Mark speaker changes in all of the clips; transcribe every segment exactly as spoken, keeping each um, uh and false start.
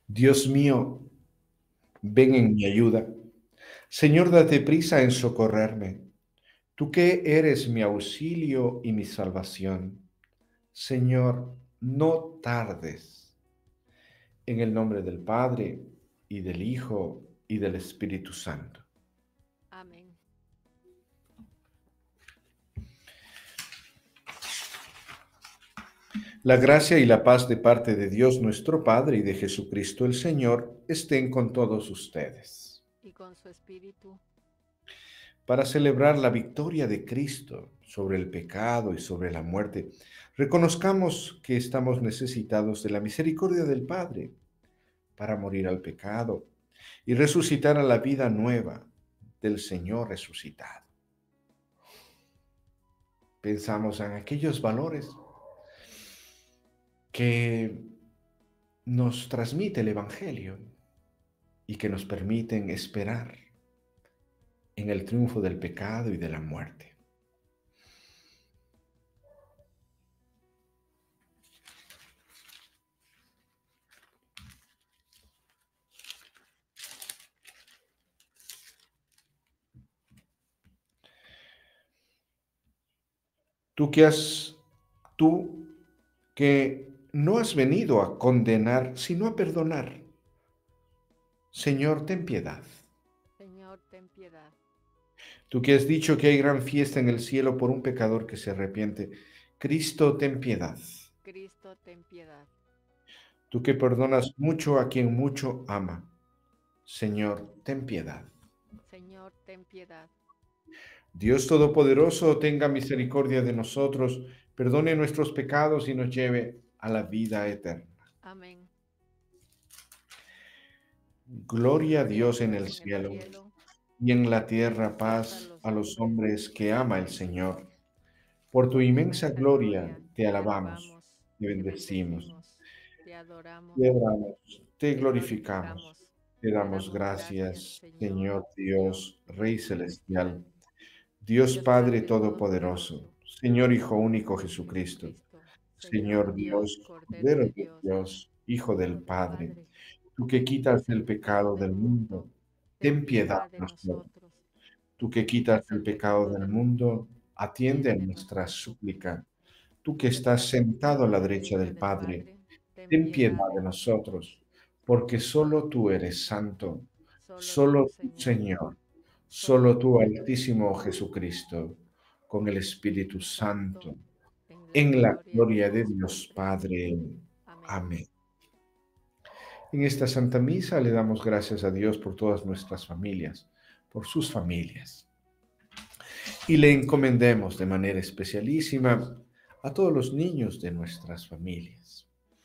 Speaker 1: Dios mío, ven en mi ayuda. Señor, date prisa en socorrerme. Tú que eres mi auxilio y mi salvación. Señor, no tardes. En el nombre del Padre, y del Hijo, y del Espíritu Santo.
Speaker 2: Amén.
Speaker 1: La gracia y la paz de parte de Dios nuestro Padre y de Jesucristo el Señor estén con todos ustedes.
Speaker 2: Y con su espíritu.
Speaker 1: Para celebrar la victoria de Cristo sobre el pecado y sobre la muerte, reconozcamos que estamos necesitados de la misericordia del Padre para morir al pecado y resucitar a la vida nueva del Señor resucitado. Pensamos en aquellos valores que nos transmite el Evangelio y que nos permiten esperar en el triunfo del pecado y de la muerte. Tú que has, tú que no has venido a condenar, sino a perdonar. Señor, ten piedad.
Speaker 2: Señor, ten piedad.
Speaker 1: Tú que has dicho que hay gran fiesta en el cielo por un pecador que se arrepiente. Cristo, ten piedad.
Speaker 2: Cristo, ten piedad.
Speaker 1: Tú que perdonas mucho a quien mucho ama. Señor, ten piedad.
Speaker 2: Señor, ten piedad.
Speaker 1: Dios Todopoderoso, tenga misericordia de nosotros, perdone nuestros pecados y nos lleve a la vida eterna.
Speaker 2: Amén.
Speaker 1: Gloria a
Speaker 2: Gloria a
Speaker 1: Dios en
Speaker 2: Dios
Speaker 1: el
Speaker 2: en el
Speaker 1: cielo
Speaker 2: cielo.
Speaker 1: y en la tierra
Speaker 2: Paz a
Speaker 1: paz
Speaker 2: los
Speaker 1: a los
Speaker 2: hombres
Speaker 1: hombres que
Speaker 2: que
Speaker 1: ama el
Speaker 2: ama el
Speaker 1: Señor.
Speaker 2: Señor.
Speaker 1: Por tu
Speaker 2: Por tu
Speaker 1: inmensa
Speaker 2: inmensa
Speaker 1: gloria
Speaker 2: gloria,
Speaker 1: te
Speaker 2: te
Speaker 1: alabamos,
Speaker 2: alabamos,
Speaker 1: te
Speaker 2: te
Speaker 1: bendecimos,
Speaker 2: bendecimos, te adoramos,
Speaker 1: te adoramos, te
Speaker 2: te
Speaker 1: glorificamos,
Speaker 2: glorificamos.
Speaker 1: te
Speaker 2: Te
Speaker 1: damos
Speaker 2: damos gracias,
Speaker 1: gracias,
Speaker 2: Señor,
Speaker 1: Señor
Speaker 2: Dios,
Speaker 1: Dios, Rey
Speaker 2: Rey
Speaker 1: celestial,
Speaker 2: celestial,
Speaker 1: Dios
Speaker 2: Dios
Speaker 1: Padre
Speaker 2: Padre
Speaker 1: Todopoderoso,
Speaker 2: Todopoderoso,
Speaker 1: Señor Hijo único Jesucristo,
Speaker 2: Jesucristo, Señor
Speaker 1: Señor
Speaker 2: Dios,
Speaker 1: Dios,
Speaker 2: Cordero
Speaker 1: Cordero
Speaker 2: de
Speaker 1: de
Speaker 2: Dios,
Speaker 1: Dios, Hijo del
Speaker 2: Hijo del
Speaker 1: Padre,
Speaker 2: Padre,
Speaker 1: tú
Speaker 2: que
Speaker 1: que quitas
Speaker 2: quitas el
Speaker 1: el
Speaker 2: pecado
Speaker 1: pecado
Speaker 2: del
Speaker 1: del mundo,
Speaker 2: mundo, ten
Speaker 1: ten piedad
Speaker 2: piedad
Speaker 1: de
Speaker 2: de
Speaker 1: nosotros.
Speaker 2: nosotros.
Speaker 1: Tú
Speaker 2: Que
Speaker 1: que quitas
Speaker 2: quitas
Speaker 1: el
Speaker 2: el
Speaker 1: pecado
Speaker 2: pecado
Speaker 1: del
Speaker 2: del
Speaker 1: mundo,
Speaker 2: mundo,
Speaker 1: atiende a
Speaker 2: atiende
Speaker 1: nuestra
Speaker 2: nuestra
Speaker 1: súplica.
Speaker 2: súplica.
Speaker 1: Tú
Speaker 2: Tú
Speaker 1: que
Speaker 2: que
Speaker 1: estás
Speaker 2: estás
Speaker 1: sentado a
Speaker 2: sentado a
Speaker 1: la
Speaker 2: la
Speaker 1: derecha
Speaker 2: derecha
Speaker 1: del
Speaker 2: del
Speaker 1: Padre,
Speaker 2: Padre, ten
Speaker 1: ten
Speaker 2: piedad
Speaker 1: piedad
Speaker 2: de
Speaker 1: de
Speaker 2: nosotros.
Speaker 1: nosotros, porque solo tú eres santo,
Speaker 2: Solo tú,
Speaker 1: solo tú,
Speaker 2: Señor,
Speaker 1: Señor,
Speaker 2: solo
Speaker 1: solo tú,
Speaker 2: tú,
Speaker 1: Altísimo Jesucristo, con el Espíritu
Speaker 2: Espíritu Santo,
Speaker 1: Santo,
Speaker 2: en la
Speaker 1: en la
Speaker 2: gloria de
Speaker 1: gloria de
Speaker 2: Dios
Speaker 1: Dios
Speaker 2: Padre.
Speaker 1: Padre.
Speaker 2: Amén.
Speaker 1: Amén. En esta Santa Misa le damos gracias a Dios por todas nuestras familias, por sus familias. Y le encomendemos de manera especialísima a todos los niños de nuestras familias.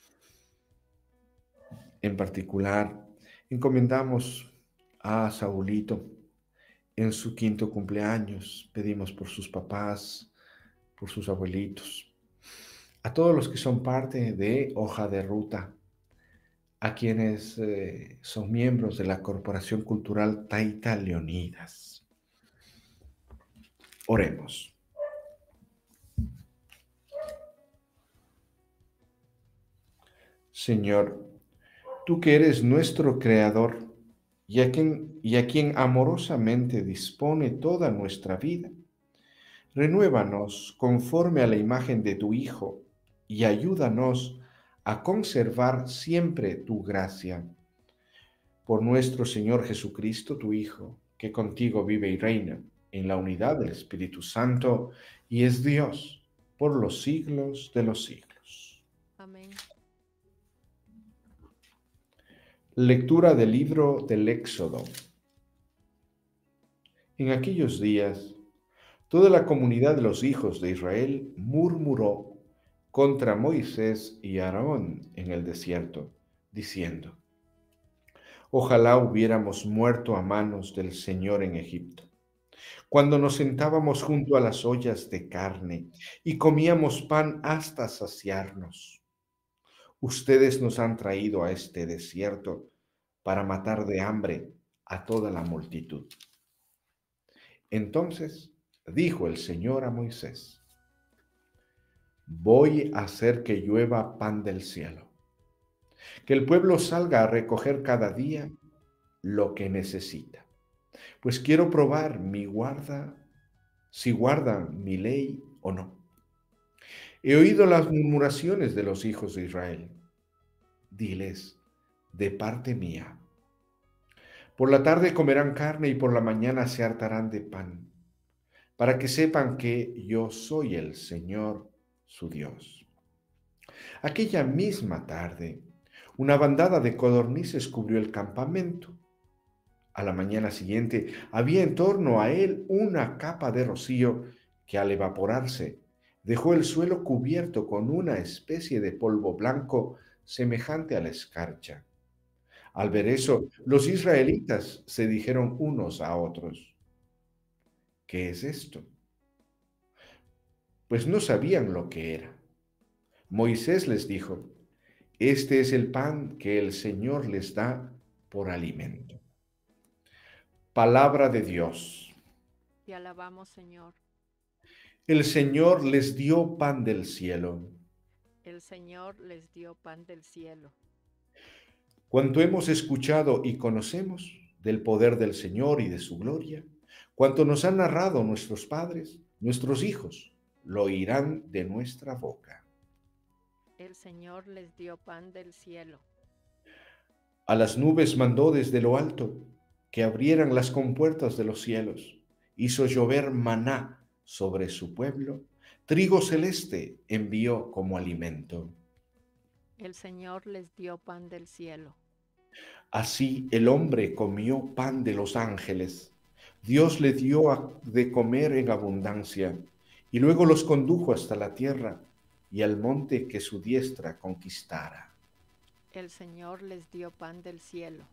Speaker 1: En particular, encomendamos a Saulito en su quinto cumpleaños. Pedimos por sus papás, por sus abuelitos, a todos los que son parte de Hoja de Ruta, a quienes eh, son miembros de la Corporación Cultural Taita Leonidas. Oremos. Señor, tú que eres nuestro Creador y a quien, y a quien amorosamente dispone toda nuestra vida, renuévanos conforme a la imagen de tu Hijo y ayúdanos a conservar siempre tu gracia. Por nuestro Señor Jesucristo, tu Hijo, que contigo vive y reina en la unidad del Espíritu Santo y es Dios por los siglos de los siglos.
Speaker 2: Amén.
Speaker 1: Lectura del libro del Éxodo. En aquellos días, toda la comunidad de los hijos de Israel murmuró contra Moisés y Aarón en el desierto, diciendo: Ojalá hubiéramos muerto a manos del Señor en Egipto, cuando nos sentábamos junto a las ollas de carne y comíamos pan hasta saciarnos. Ustedes nos han traído a este desierto para matar de hambre a toda la multitud. Entonces dijo el Señor a Moisés: Voy a hacer que llueva pan del cielo. Que el pueblo salga a recoger cada día lo que necesita. Pues quiero probar mi guarda, si guardan mi ley o no. He oído las murmuraciones de los hijos de Israel. Diles, de parte mía. Por la tarde comerán carne y por la mañana se hartarán de pan, para que sepan que yo soy el Señor, su Dios. Aquella misma tarde, una bandada de codornices cubrió el campamento. A la mañana siguiente había en torno a él una capa de rocío que al evaporarse dejó el suelo cubierto con una especie de polvo blanco semejante a la escarcha. Al ver eso, los israelitas se dijeron unos a otros, ¿qué es esto? Pues no sabían lo que era. Moisés les dijo, este es el pan que el Señor les da por alimento. Palabra de Dios.
Speaker 2: Te alabamos, Señor.
Speaker 1: El Señor les dio pan del cielo.
Speaker 2: El Señor les dio pan del cielo.
Speaker 1: Cuanto hemos escuchado y conocemos del poder del Señor y de su gloria, cuanto nos han narrado nuestros padres, nuestros hijos, lo oirán de nuestra boca.
Speaker 2: El Señor les dio pan del cielo.
Speaker 1: A las nubes mandó desde lo alto que abrieran las compuertas de los cielos. Hizo llover maná sobre su pueblo. Trigo celeste envió como alimento.
Speaker 2: El Señor les dio pan del cielo.
Speaker 1: Así el hombre comió pan de los ángeles. Dios le dio a- de comer en abundancia y luego los condujo hasta la tierra y al monte que su diestra conquistara.
Speaker 2: El Señor les dio pan del cielo.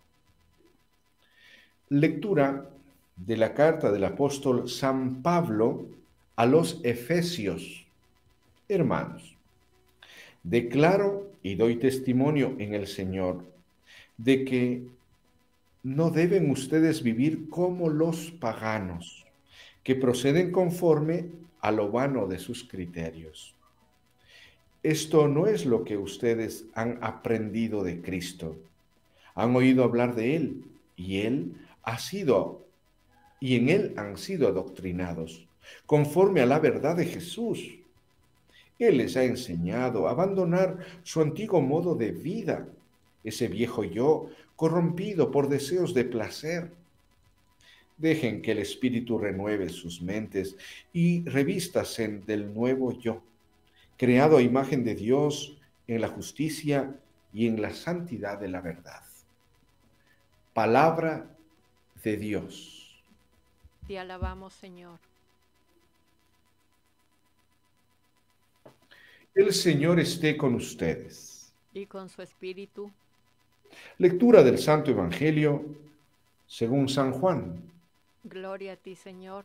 Speaker 1: Lectura de la carta del apóstol San Pablo a los Efesios. Hermanos, declaro y doy testimonio en el Señor de que no deben ustedes vivir como los paganos, que proceden conforme a lo vano de sus criterios. Esto no es lo que ustedes han aprendido de Cristo. Han oído hablar de Él y Él ha sido, y en Él han sido adoctrinados, conforme a la verdad de Jesús. Él les ha enseñado a abandonar su antiguo modo de vida, ese viejo yo corrompido por deseos de placer. Dejen que el Espíritu renueve sus mentes y revístasen del nuevo yo, creado a imagen de Dios en la justicia y en la santidad de la verdad. Palabra de Dios.
Speaker 2: Te alabamos, Señor.
Speaker 1: El Señor esté con ustedes.
Speaker 2: Y con su espíritu.
Speaker 1: Lectura del Santo Evangelio según San Juan.
Speaker 2: Gloria a ti, Señor.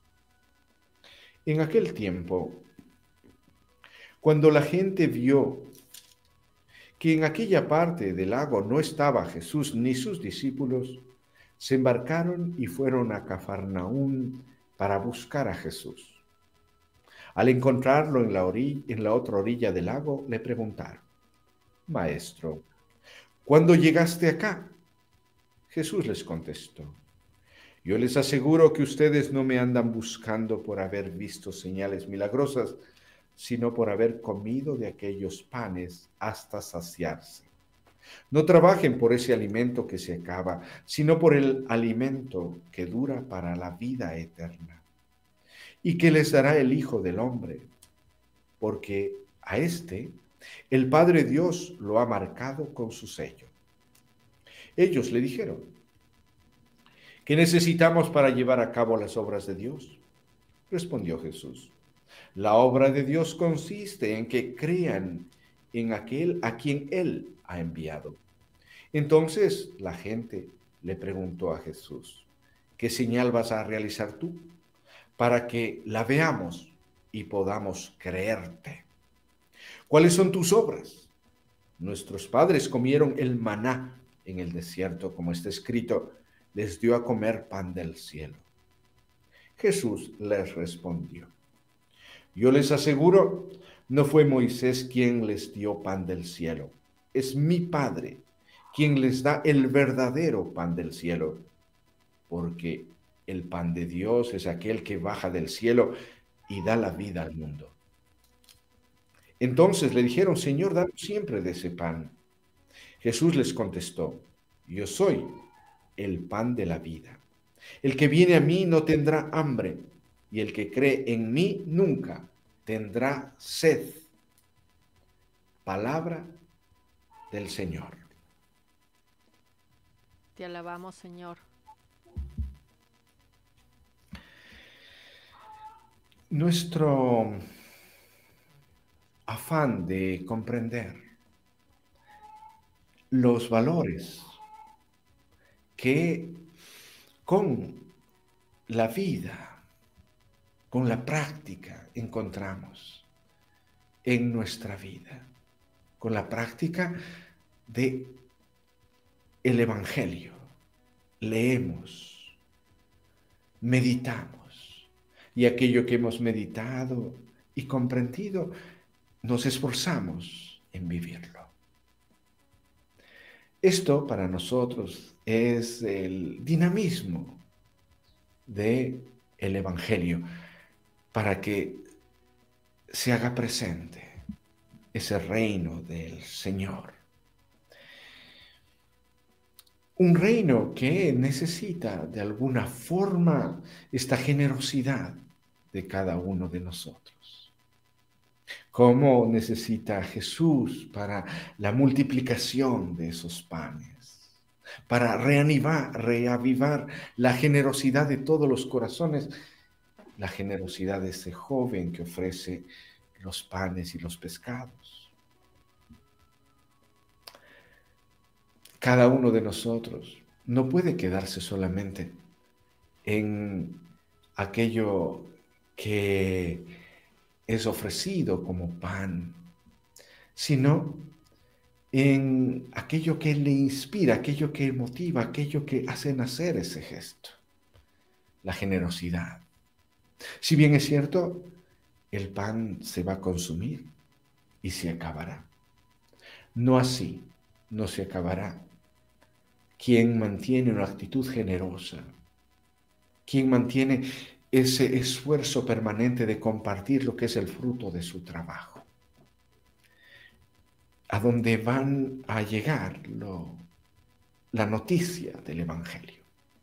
Speaker 1: En aquel tiempo, cuando la gente vio que en aquella parte del lago no estaba Jesús ni sus discípulos, se embarcaron y fueron a Cafarnaún para buscar a Jesús. Al encontrarlo en la, orilla, en la otra orilla del lago, le preguntaron, Maestro, ¿cuándo llegaste acá? Jesús les contestó, yo les aseguro que ustedes no me andan buscando por haber visto señales milagrosas, sino por haber comido de aquellos panes hasta saciarse. No trabajen por ese alimento que se acaba, sino por el alimento que dura para la vida eterna. ¿Y que les dará el Hijo del Hombre? Porque a éste el Padre Dios lo ha marcado con su sello. Ellos le dijeron, ¿qué necesitamos para llevar a cabo las obras de Dios? Respondió Jesús, la obra de Dios consiste en que crean en aquel a quien Él ha enviado. Entonces la gente le preguntó a Jesús, ¿qué señal vas a realizar tú para que la veamos y podamos creerte? ¿Cuáles son tus obras? Nuestros padres comieron el maná en el desierto, como está escrito, les dio a comer pan del cielo. Jesús les respondió, yo les aseguro, no fue Moisés quien les dio pan del cielo. es mi Padre, quien les da el verdadero pan del cielo, porque el pan de Dios es aquel que baja del cielo y da la vida al mundo. Entonces le dijeron, Señor, danos siempre de ese pan. Jesús les contestó, yo soy el pan de la vida. El que viene a mí no tendrá hambre, y el que cree en mí nunca tendrá sed. Palabra del Señor.
Speaker 2: Te alabamos, Señor.
Speaker 1: Nuestro afán de comprender los valores que con la vida, con la práctica encontramos en nuestra vida, con la práctica de el Evangelio. Leemos, meditamos, y aquello que hemos meditado y comprendido, nos esforzamos en vivirlo. Esto para nosotros es el dinamismo del Evangelio, para que se haga presente ese reino del Señor. Un reino que necesita de alguna forma esta generosidad de cada uno de nosotros. ¿Cómo necesita Jesús para la multiplicación de esos panes? Para reanivar, reavivar la generosidad de todos los corazones, la generosidad de ese joven que ofrece los panes y los pescados. Cada uno de nosotros no puede quedarse solamente en aquello que es ofrecido como pan, sino en aquello que le inspira, aquello que motiva, aquello que hace nacer ese gesto, la generosidad. Si bien es cierto, el pan se va a consumir y se acabará. No así, no se acabará quien mantiene una actitud generosa, quien mantiene ese esfuerzo permanente de compartir lo que es el fruto de su trabajo. A donde van a llegar lo, la noticia del Evangelio.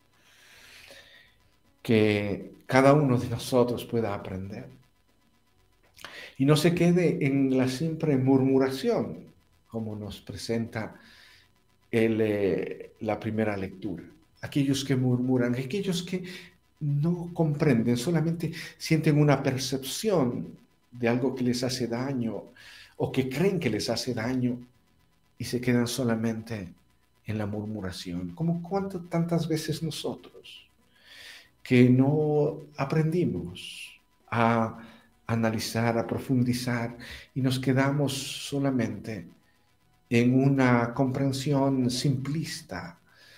Speaker 1: Que cada uno de nosotros pueda aprender. Y no se quede en la simple murmuración, como nos presenta el, eh, la primera lectura. Aquellos que murmuran, aquellos que no comprenden, solamente sienten una percepción de algo que les hace daño o que creen que les hace daño y se quedan solamente en la murmuración. Como cuántas tantas veces nosotros que no aprendimos a analizar, a profundizar y nos quedamos solamente en una comprensión simplista,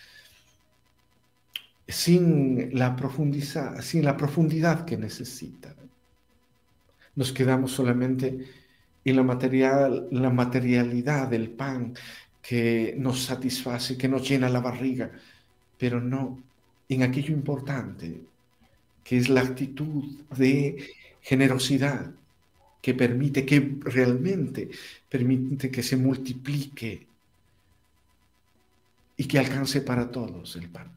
Speaker 1: sin la, profundiza, sin la profundidad que necesita. Nos quedamos solamente en la, material, la materialidad del pan que nos satisface, que nos llena la barriga, pero no en aquello importante, que es la actitud de generosidad que permite, que realmente permite que se multiplique y que alcance para todos el pan.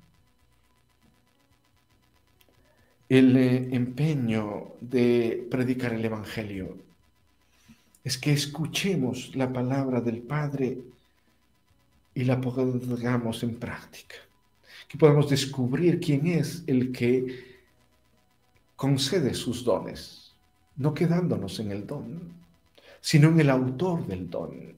Speaker 1: El eh, empeño de predicar el Evangelio es que escuchemos la palabra del Padre y la pongamos en práctica, que podamos descubrir quién es el que concede sus dones, no quedándonos en el don, sino en el autor del don.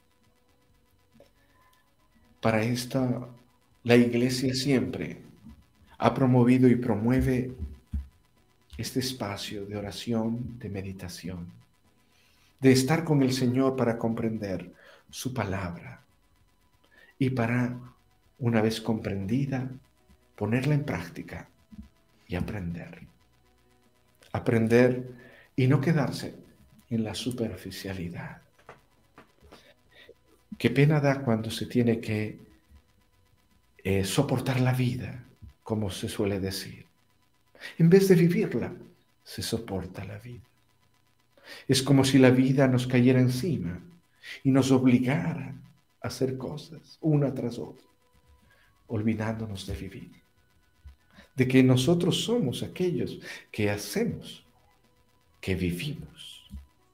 Speaker 1: Para esta, la Iglesia siempre ha promovido y promueve este espacio de oración, de meditación, de estar con el Señor para comprender su palabra y para, una vez comprendida, ponerla en práctica y aprender. Aprender y no quedarse en la superficialidad. Qué pena da cuando se tiene que eh, soportar la vida, como se suele decir. En vez de vivirla, se soporta la vida. Es como si la vida nos cayera encima y nos obligara a hacer cosas una tras otra, olvidándonos de vivir, de que nosotros somos aquellos que hacemos, que vivimos.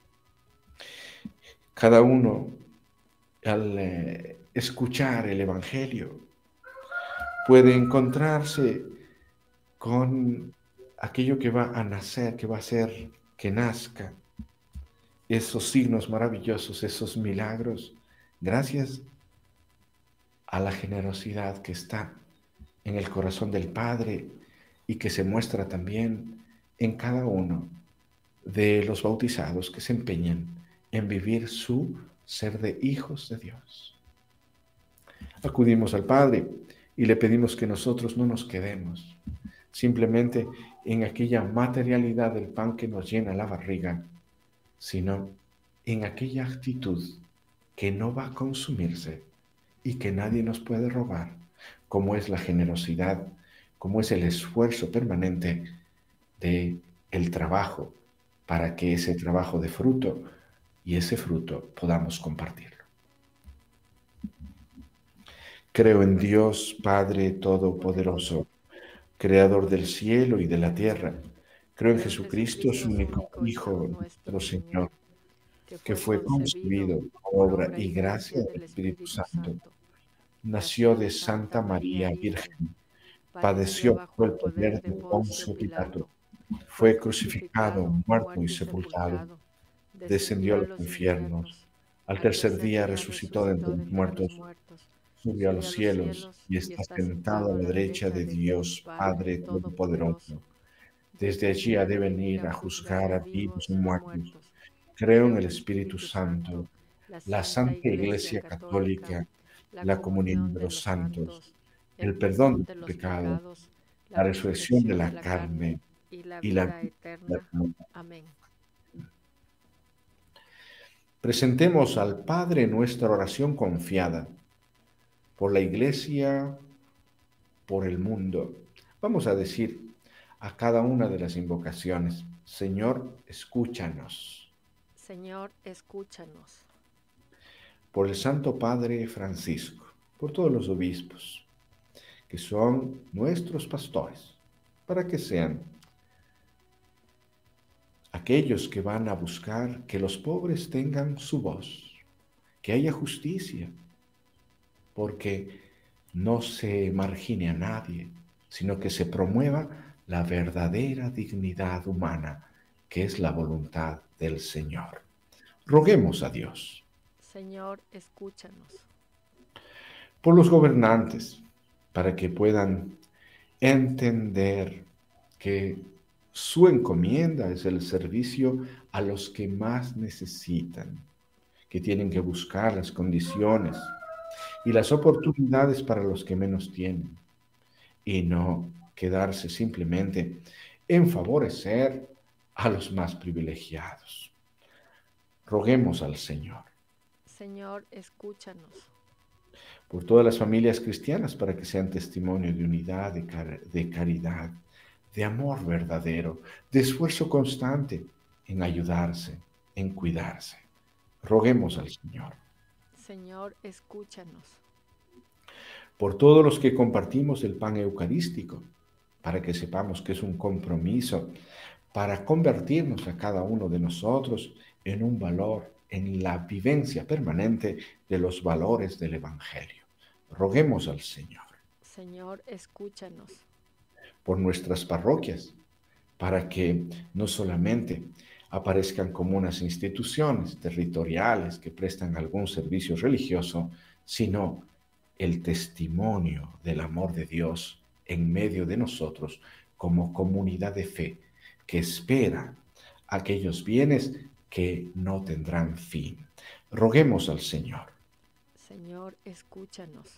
Speaker 1: Cada uno, al eh, escuchar el Evangelio, puede encontrarse con aquello que va a nacer, que va a ser que nazca, esos signos maravillosos, esos milagros, gracias a la generosidad que está en el corazón del Padre y que se muestra también en cada uno de los bautizados que se empeñan en vivir su ser de hijos de Dios. Acudimos al Padre y le pedimos que nosotros no nos quedemos simplemente en aquella materialidad del pan que nos llena la barriga, sino en aquella actitud que no va a consumirse y que nadie nos puede robar, como es la generosidad, como es el esfuerzo permanente de el trabajo para que ese trabajo dé fruto y ese fruto podamos compartirlo. Creo en Dios, Padre Todopoderoso, Creador del cielo y de la tierra. Creo en
Speaker 2: Creo en
Speaker 1: Jesucristo, su
Speaker 2: Jesucristo, su
Speaker 1: único
Speaker 2: único
Speaker 1: Hijo,
Speaker 2: Hijo, nuestro
Speaker 1: nuestro
Speaker 2: Señor,
Speaker 1: Señor,
Speaker 2: que
Speaker 1: que
Speaker 2: fue
Speaker 1: fue
Speaker 2: concebido
Speaker 1: concebido por
Speaker 2: por
Speaker 1: obra
Speaker 2: obra
Speaker 1: y
Speaker 2: y
Speaker 1: gracia
Speaker 2: gracia
Speaker 1: del
Speaker 2: del
Speaker 1: Espíritu
Speaker 2: Espíritu
Speaker 1: Santo.
Speaker 2: Santo.
Speaker 1: Nació
Speaker 2: Nació
Speaker 1: de
Speaker 2: de Santa
Speaker 1: Santa
Speaker 2: María
Speaker 1: María
Speaker 2: Virgen,
Speaker 1: Virgen,
Speaker 2: padeció
Speaker 1: padeció
Speaker 2: bajo
Speaker 1: por
Speaker 2: el
Speaker 1: el
Speaker 2: poder
Speaker 1: poder
Speaker 2: de
Speaker 1: de
Speaker 2: Poncio
Speaker 1: Poncio Pilato,
Speaker 2: Pilato, fue
Speaker 1: fue crucificado,
Speaker 2: crucificado,
Speaker 1: muerto y
Speaker 2: muerto y
Speaker 1: sepultado,
Speaker 2: sepultado, descendió
Speaker 1: descendió a
Speaker 2: a
Speaker 1: los
Speaker 2: los
Speaker 1: infiernos,
Speaker 2: infiernos,
Speaker 1: al
Speaker 2: al
Speaker 1: tercer
Speaker 2: tercer
Speaker 1: día
Speaker 2: día
Speaker 1: resucitó de entre
Speaker 2: resucitó de
Speaker 1: los
Speaker 2: entre los
Speaker 1: muertos,
Speaker 2: muertos,
Speaker 1: subió a los
Speaker 2: subió a los
Speaker 1: cielos
Speaker 2: cielos
Speaker 1: y
Speaker 2: y
Speaker 1: está
Speaker 2: está
Speaker 1: sentado
Speaker 2: sentado
Speaker 1: a
Speaker 2: a
Speaker 1: la
Speaker 2: la
Speaker 1: derecha
Speaker 2: derecha
Speaker 1: de
Speaker 2: de Dios
Speaker 1: Dios
Speaker 2: Padre
Speaker 1: Padre
Speaker 2: Todopoderoso.
Speaker 1: Todopoderoso. Desde
Speaker 2: Desde
Speaker 1: allí
Speaker 2: allí
Speaker 1: ha
Speaker 2: ha
Speaker 1: de
Speaker 2: de venir
Speaker 1: venir
Speaker 2: a
Speaker 1: a
Speaker 2: juzgar
Speaker 1: juzgar
Speaker 2: a
Speaker 1: a vivos y
Speaker 2: vivos y
Speaker 1: muertos.
Speaker 2: muertos.
Speaker 1: Creo en
Speaker 2: Creo en
Speaker 1: el
Speaker 2: el
Speaker 1: Espíritu
Speaker 2: Espíritu
Speaker 1: Santo,
Speaker 2: Santo, la
Speaker 1: la
Speaker 2: Santa
Speaker 1: Santa
Speaker 2: Iglesia
Speaker 1: Iglesia
Speaker 2: Católica,
Speaker 1: Católica,
Speaker 2: la
Speaker 1: la comunión
Speaker 2: comunión
Speaker 1: de
Speaker 2: de
Speaker 1: los
Speaker 2: los
Speaker 1: santos,
Speaker 2: santos, el
Speaker 1: el perdón
Speaker 2: perdón
Speaker 1: de
Speaker 2: de
Speaker 1: los
Speaker 2: los
Speaker 1: pecados,
Speaker 2: pecados, la
Speaker 1: la resurrección de
Speaker 2: resurrección de
Speaker 1: la
Speaker 2: la carne
Speaker 1: carne
Speaker 2: y la
Speaker 1: y la
Speaker 2: vida
Speaker 1: vida
Speaker 2: eterna.
Speaker 1: eterna.
Speaker 2: Amén.
Speaker 1: Presentemos al Padre nuestra oración confiada por la Iglesia, por el mundo. Vamos a decir a cada una de las invocaciones: Señor, escúchanos.
Speaker 2: Señor, escúchanos.
Speaker 1: Por el Santo Padre Francisco, por todos los obispos, que son nuestros pastores, para que sean aquellos que van a buscar que los pobres tengan su voz, que haya justicia, porque no se margine a nadie, sino que se promueva la verdadera dignidad humana, que es la voluntad del Señor. Roguemos a Dios.
Speaker 2: Señor, escúchanos.
Speaker 1: Por los gobernantes, para que puedan entender que su encomienda es el servicio a los que más necesitan, que tienen que buscar las condiciones y las oportunidades para los que menos tienen, y no quedarse simplemente en favorecer a los más privilegiados. Roguemos al Señor.
Speaker 2: Señor, escúchanos.
Speaker 1: Por todas las familias cristianas, para que sean testimonio de unidad, de, car de caridad, de amor verdadero, de esfuerzo constante en ayudarse, en cuidarse. Roguemos al Señor.
Speaker 2: Señor, escúchanos.
Speaker 1: Por todos los que compartimos el pan eucarístico, para que sepamos que es un compromiso para convertirnos a cada uno de nosotros en un valor, en la vivencia permanente de los valores del Evangelio. Roguemos al Señor.
Speaker 2: Señor, escúchanos.
Speaker 1: Por nuestras parroquias, para que no solamente aparezcan como unas instituciones territoriales que prestan algún servicio religioso, sino el testimonio del amor de Dios en medio de nosotros como comunidad de fe que espera aquellos bienes que no tendrán fin. Roguemos al Señor.
Speaker 2: Señor, escúchanos.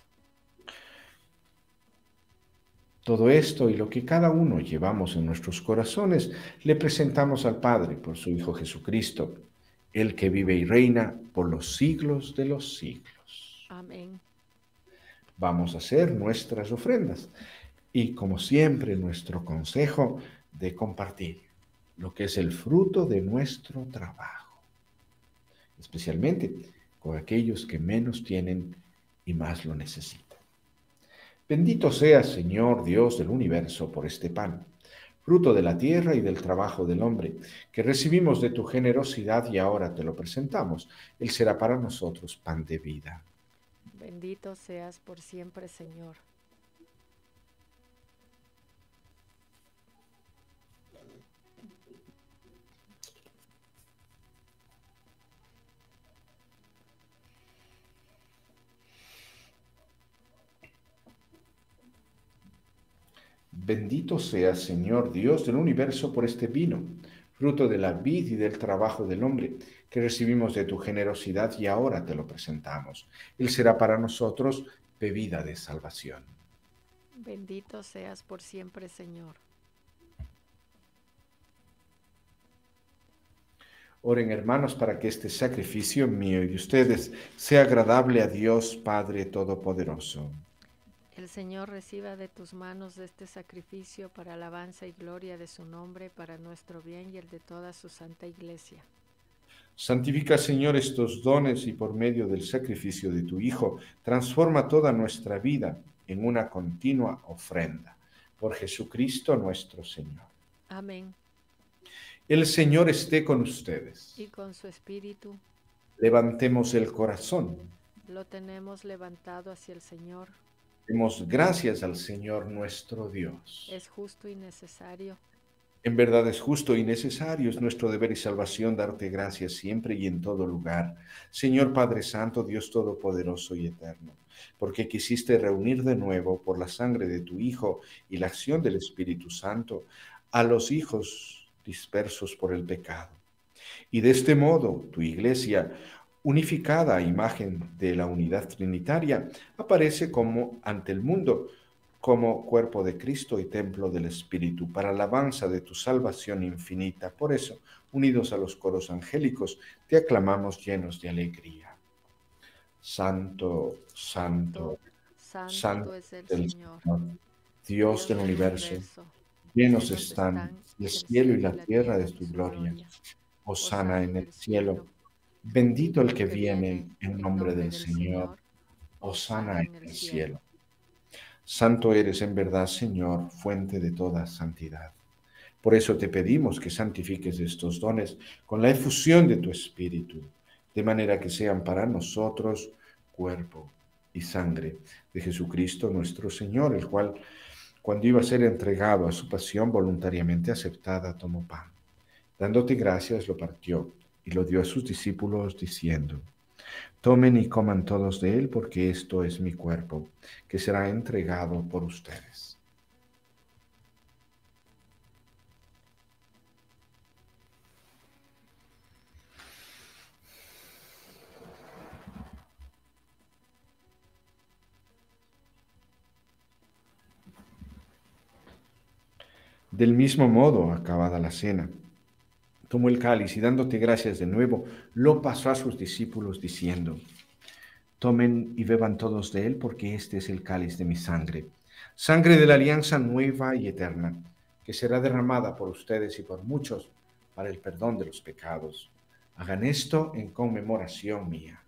Speaker 1: Todo esto y lo que cada uno llevamos en nuestros corazones, le presentamos al Padre por su Hijo Jesucristo, el que vive y reina por los siglos de los siglos.
Speaker 2: Amén.
Speaker 1: Vamos a hacer nuestras ofrendas y, como siempre, nuestro consejo de compartir lo que es el fruto de nuestro trabajo, especialmente con aquellos que menos tienen y más lo necesitan. Bendito seas, Señor Dios del universo, por este pan, fruto de la tierra y del trabajo del hombre, que recibimos de tu generosidad y ahora te lo presentamos. Él será para nosotros pan de vida.
Speaker 2: Bendito seas por siempre, Señor.
Speaker 1: Bendito seas, Señor Dios del universo, por este vino, fruto de la vid y del trabajo del hombre, que recibimos de tu generosidad y ahora te lo presentamos. Él será para nosotros bebida de salvación.
Speaker 2: Bendito seas por siempre, Señor.
Speaker 1: Oren, hermanos, para que este sacrificio mío y de ustedes sea agradable a Dios Padre Todopoderoso.
Speaker 2: El Señor reciba de tus manos este sacrificio para alabanza y gloria de su nombre, para nuestro bien y el de toda su santa iglesia.
Speaker 1: Santifica, Señor, estos dones y por medio del sacrificio de tu Hijo, transforma toda nuestra vida en una continua ofrenda. Por Jesucristo nuestro Señor.
Speaker 2: Amén.
Speaker 1: El Señor esté con ustedes.
Speaker 2: Y con su espíritu.
Speaker 1: Levantemos el corazón.
Speaker 2: Lo tenemos levantado hacia el Señor.
Speaker 1: Demos gracias al Señor nuestro Dios.
Speaker 2: Es justo y necesario.
Speaker 1: En verdad es justo y necesario, es nuestro deber y salvación darte gracias siempre y en todo lugar, Señor Padre Santo, Dios Todopoderoso y Eterno, porque quisiste reunir de nuevo por la sangre de tu Hijo y la acción del Espíritu Santo a los hijos dispersos por el pecado. Y de este modo tu Iglesia, unificada a imagen de la unidad trinitaria, aparece como ante el mundo, como cuerpo de Cristo y templo del Espíritu, para alabanza de tu salvación infinita. Por eso, unidos a los coros angélicos, te aclamamos llenos de alegría. Santo, santo,
Speaker 2: santo,
Speaker 1: santo
Speaker 2: es el
Speaker 1: del
Speaker 2: Señor,
Speaker 1: Señor, Dios, Dios del universo, universo. Llenos están el, el cielo y la tierra de tu gloria. Hosana en el cielo. Bendito el que viene en nombre del Señor. Hosana en el cielo. Santo eres en verdad, Señor, fuente de toda santidad. Por eso te pedimos que santifiques estos dones con la efusión de tu Espíritu, de manera que sean para nosotros cuerpo y sangre de Jesucristo nuestro Señor, el cual, cuando iba a ser entregado a su pasión voluntariamente aceptada, tomó pan. Dándote gracias, lo partió y lo dio a sus discípulos, diciendo: tomen y coman todos de él, porque esto es mi cuerpo, que será entregado por ustedes. Del mismo modo, acabada la cena, tomó el cáliz y dándote gracias de nuevo, lo pasó a sus discípulos diciendo: tomen y beban todos de él, porque este es el cáliz de mi sangre, sangre de la alianza nueva y eterna, que será derramada por ustedes y por muchos para el perdón de los pecados. Hagan esto en conmemoración mía.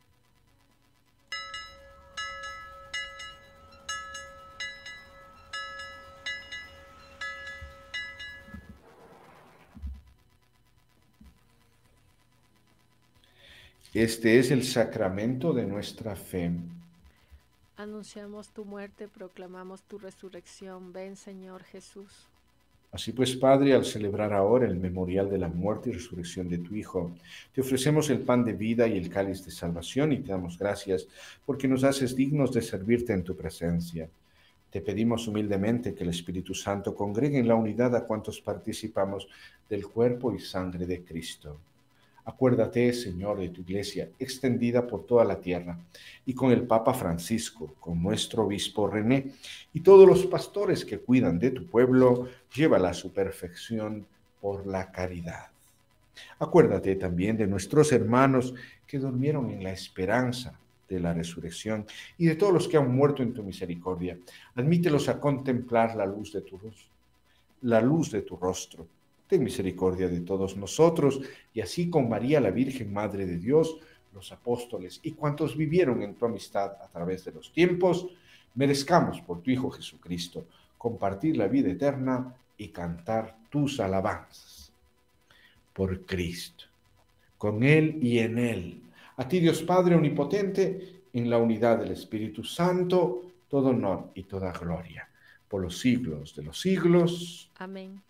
Speaker 1: Este es el sacramento de nuestra fe.
Speaker 2: Anunciamos tu muerte, proclamamos tu resurrección. Ven, Señor Jesús.
Speaker 1: Así pues, Padre, al celebrar ahora el memorial de la muerte y resurrección de tu Hijo, te ofrecemos el pan de vida y el cáliz de salvación y te damos gracias porque nos haces dignos de servirte en tu presencia. Te pedimos humildemente que el Espíritu Santo congregue en la unidad a cuantos participamos del cuerpo y sangre de Cristo. Acuérdate, Señor, de tu Iglesia, extendida por toda la tierra, y con el Papa Francisco, con nuestro obispo René, y todos los pastores que cuidan de tu pueblo, llévala a su perfección por la caridad. Acuérdate también de nuestros hermanos que durmieron en la esperanza, de la resurrección y de todos los que han muerto en tu misericordia. Admítelos a contemplar la luz de tu luz, la luz de tu rostro. Ten misericordia de todos nosotros, y así con María, la Virgen Madre de Dios, los apóstoles y cuantos vivieron en tu amistad a través de los tiempos, merezcamos por tu Hijo Jesucristo compartir la vida eterna y cantar tus alabanzas. Por Cristo, con Él y en Él, a ti Dios Padre Omnipotente, en la unidad del Espíritu Santo, todo honor y toda gloria, por los siglos de los siglos.
Speaker 2: Amén.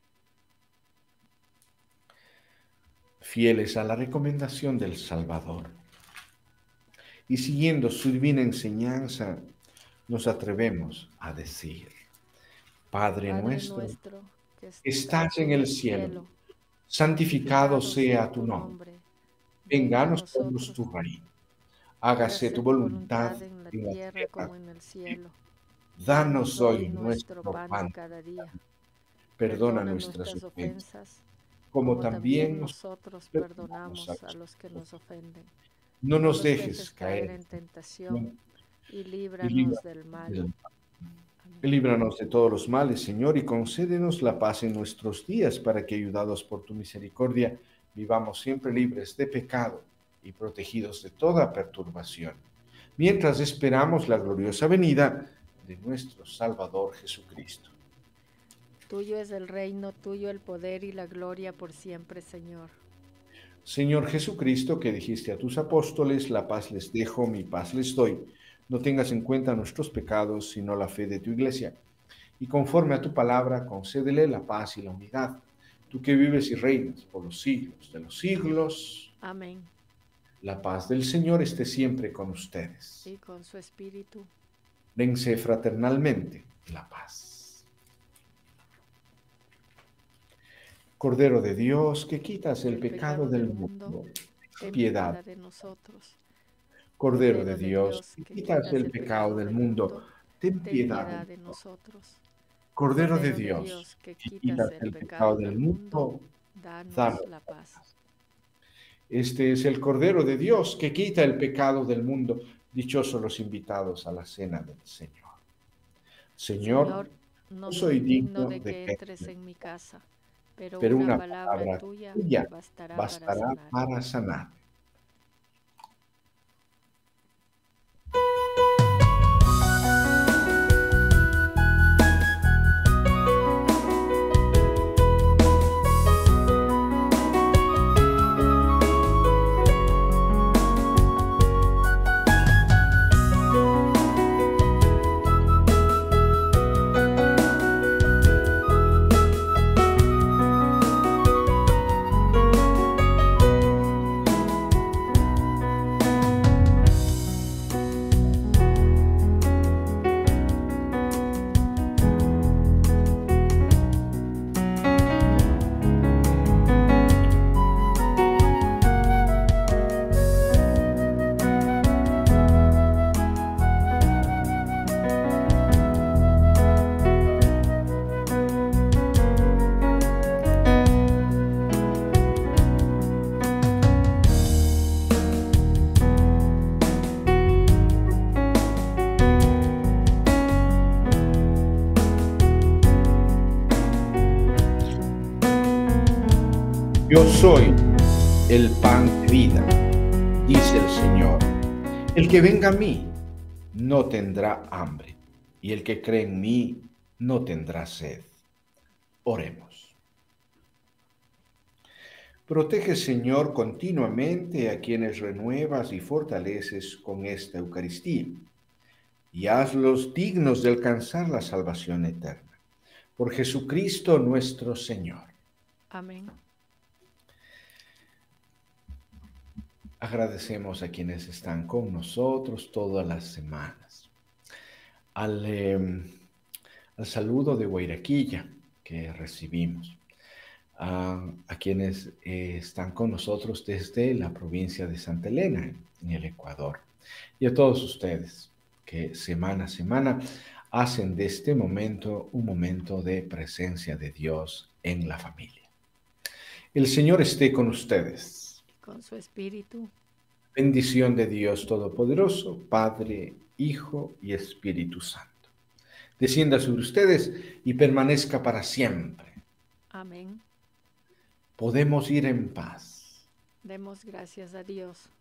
Speaker 1: Fieles a la recomendación del Salvador y siguiendo su divina enseñanza, nos atrevemos a decir: Padre, Padre nuestro, nuestro que estás en el cielo, cielo santificado sea tu nombre. Venga a nosotros tu reino. Hágase tu voluntad en la tierra como en el cielo. Danos hoy nuestro pan cada día. Perdona nuestras ofensas, como también nosotros perdonamos a los que nos ofenden. No nos dejes caer en tentación y líbranos del mal. Líbranos de todos los males, Señor, y concédenos la paz en nuestros días, para que, ayudados por tu misericordia, vivamos siempre libres de pecado y protegidos de toda perturbación, mientras esperamos la gloriosa venida de nuestro Salvador Jesucristo.
Speaker 2: Tuyo es el reino, tuyo el poder y la gloria por siempre, Señor.
Speaker 1: Señor Jesucristo, que dijiste a tus apóstoles: la paz les dejo, mi paz les doy. No tengas en cuenta nuestros pecados, sino la fe de tu Iglesia. Y conforme a tu palabra, concédele la paz y la unidad. Tú que vives y reinas por los siglos de los siglos.
Speaker 2: Amén.
Speaker 1: La paz del Señor esté siempre con ustedes.
Speaker 2: Y con su espíritu.
Speaker 1: Dense fraternalmente la paz. Cordero de Dios, que quitas el, el pecado, pecado del mundo, mundo ten piedad. piedad de nosotros. Cordero de Dios, que quitas el pecado del mundo, ten piedad de nosotros. Cordero de Dios, que quitas el pecado del mundo, danos la paz. Este es el Cordero de Dios, que quita el pecado del mundo. Dichosos los invitados a la cena del Señor. Señor, Señor
Speaker 2: no soy digno de que entres en mi casa, pero, pero una, una palabra, palabra tuya, tuya bastará,
Speaker 1: bastará para sanar. Para sanar. Yo soy el pan de vida, dice el Señor. El que venga a mí no tendrá hambre, y el que cree en mí no tendrá sed. Oremos. Protege, Señor, continuamente a quienes renuevas y fortaleces con esta Eucaristía, y hazlos dignos de alcanzar la salvación eterna. Por Jesucristo nuestro Señor.
Speaker 2: Amén.
Speaker 1: Agradecemos a quienes están con nosotros todas las semanas. Al, eh, al saludo de Guairaquilla que recibimos. Uh, a quienes eh, están con nosotros desde la provincia de Santa Elena, en el Ecuador. Y a todos ustedes que semana a semana hacen de este momento un momento de presencia de Dios en la familia. El Señor esté con ustedes.
Speaker 2: Con su espíritu.
Speaker 1: bendición de Dios Todopoderoso, Padre, Hijo y Espíritu Santo, descienda sobre ustedes y permanezca para siempre.
Speaker 2: Amén.
Speaker 1: Podemos ir en paz.
Speaker 2: Demos gracias a Dios.